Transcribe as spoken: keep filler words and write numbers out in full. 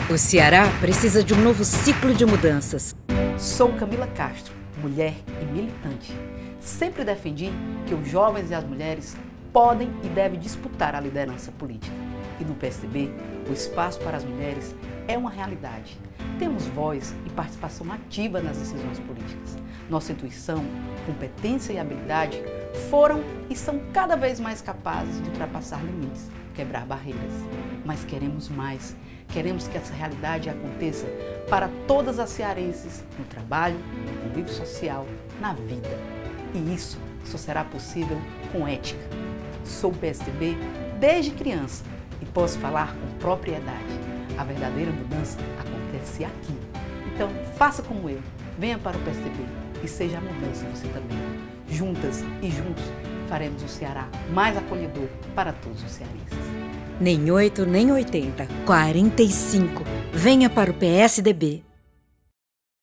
O Ceará precisa de um novo ciclo de mudanças. Sou Camila Castro, mulher e militante. Sempre defendi que os jovens e as mulheres podem e devem disputar a liderança política. E no P S D B, o espaço para as mulheres é uma realidade. Temos voz e participação ativa nas decisões políticas. Nossa intuição, competência e habilidade foram e são cada vez mais capazes de ultrapassar limites, quebrar barreiras. Mas queremos mais. Queremos que essa realidade aconteça para todas as cearenses, no trabalho, no convívio social, na vida. E isso só será possível com ética. Sou P S D B desde criança e posso falar com propriedade. A verdadeira mudança acontece aqui. Então, faça como eu. Venha para o P S D B e seja a mudança você também. Juntas e juntos faremos o Ceará mais acolhedor para todos os cearenses. Nem oito, nem oitenta. quarenta e cinco. Venha para o P S D B.